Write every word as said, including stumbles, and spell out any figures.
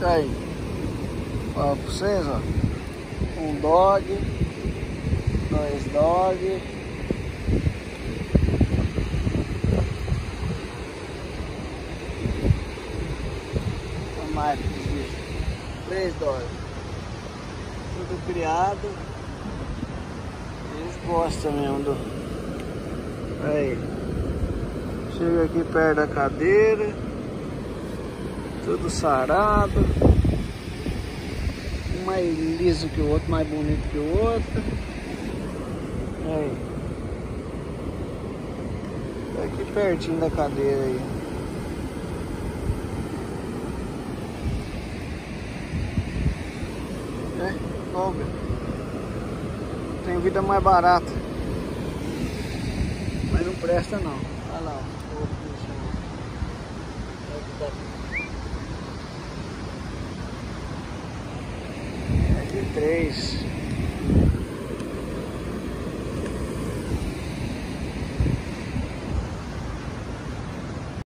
Aí, ó, pra vocês, ó. Um dog, dois dog. Mais bicho. Três dog. Tudo criado. Eles gostam mesmo do. Aí. Chega aqui perto da cadeira. Tudo sarado. Um mais liso que o outro, mais bonito que o outro. Aí. Tá aqui pertinho da cadeira aí. É, folga. Tem vida mais barata. Mas não presta não. Olha lá, o outro bicho. É de três.